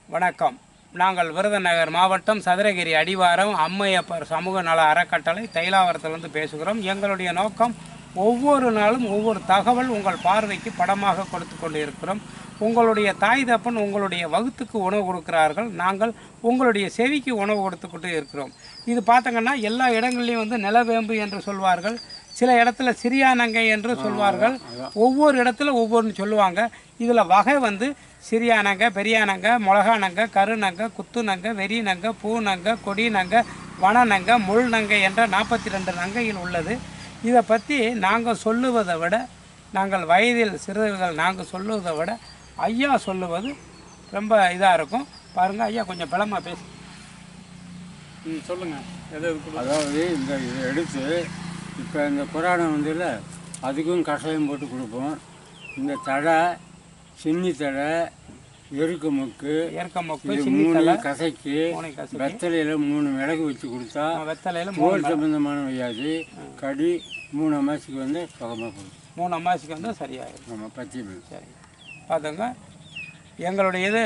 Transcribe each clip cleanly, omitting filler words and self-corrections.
வணக்கம். நாங்கள் விருதுநகர் மாவட்டம் சதுரகிரி அடிவாரம் அம்மையப்பர் சமூக நல அறக்கட்டளை தைலாவரத்திலிருந்து பேசுகிறோம். எங்களுடைய நோக்கம் ஒவ்வொரு நாளும் ஒவ்வொரு தகவல் உங்கள் பார்வைக்கு படமாக கொடுத்து கொண்டு இருக்கிறோம். உங்களுடைய தாய் தப்பன் உங்களுடைய வகுத்துக்கு உணவு கொடுக்கிறார்கள், நாங்கள் உங்களுடைய செவிக்கு உணவு கொடுத்து கொண்டு இருக்கிறோம். இது பார்த்தங்கன்னா எல்லா இடங்கள்லையும் வந்து நிலவேம்பு என்று சொல்வார்கள், சில இடத்துல சிறியானங்கை என்று சொல்வார்கள், ஒவ்வொரு இடத்துல ஒவ்வொன்று சொல்லுவாங்க. இதில் வகை வந்து சிறியானங்க, பெரியானங்க, மிளகானங்க, கருநங்க, குத்துநங்க, வெறிநங்க, பூநங்க, கொடிநங்க, வனநங்க, முள்நங்கை என்ற 42 நங்கையில் உள்ளது. இதை பற்றி நாங்கள் சொல்லுவதை விட, நாங்கள் வயதில் சிறுவர்கள் நாங்கள் சொல்லுவதை விட ஐயா சொல்லுவது ரொம்ப இதாக இருக்கும். பாருங்கள் ஐயா, கொஞ்சம் பலமாக பேசு. சொல்லுங்கள். அதாவது இதை எடுத்து இப்போ இந்த புராணம் வந்துல அதுக்கும் கஷாயம் போட்டு கொடுப்போம். இந்த தழை, சின்னி தழை, எருக்க மொக்கு, மூணு கசைக்கு வெத்தலையில் 3 மிளகு வச்சு கொடுத்தா தோல் சம்பந்தமான வியாதி கடி 3 அமாசிக்கு வந்து சுகமாக போகும். 3 அமாசிக்கு வந்து சரியாயிடும். ஆமாம், பச்சை சரி. பார்த்துங்க, எங்களுடைய இது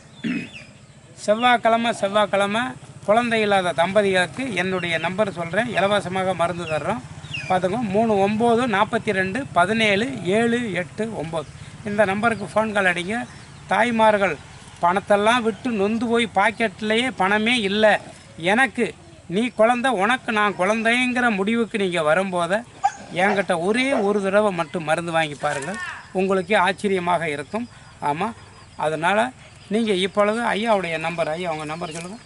செவ்வாய்க்கிழமை குழந்தை இல்லாத தம்பதிகளுக்கு என்னுடைய நம்பர் சொல்கிறேன், இலவசமாக மருந்து தர்றோம். பார்த்துங்க, 3942177789 இந்த நம்பருக்கு ஃபோன் கால் அடிங்க. தாய்மார்கள் பணத்தெல்லாம் விட்டு நொந்து போய் பாக்கெட்லேயே பணமே இல்லை, எனக்கு நீ குழந்தை உனக்கு நான் குழந்தைங்கிற முடிவுக்கு நீங்கள் வரும்போது என்கிட்ட ஒரே ஒரு தடவை மட்டும் மருந்து வாங்கி பாருங்கள், உங்களுக்கே ஆச்சரியமாக இருக்கும். ஆமாம், அதனால் நீங்கள் இப்பொழுது ஐயாவுடைய நம்பர், ஐயா அவங்க நம்பர் சொல்லுங்கள்.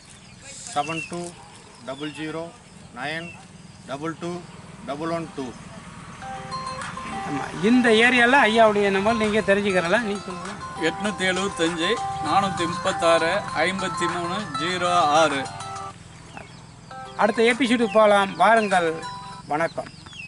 7200922212. ஆமாம், இந்த ஏரியாவில் ஐயாவுடைய நம்பர் நீங்கள் தெரிஞ்சுக்கிறலாம். நீ சொல்லுங்கள். 875 436 5306. அடுத்த எபிசோடுக்கு போகலாம் வாருங்கள். வணக்கம்.